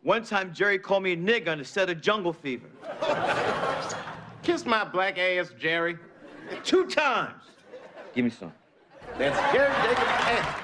One time, Jerry called me a nigger on the set of Jungle Fever. Kiss my black ass, Jerry. 2 times. Give me some. That's Jerry Jacobs.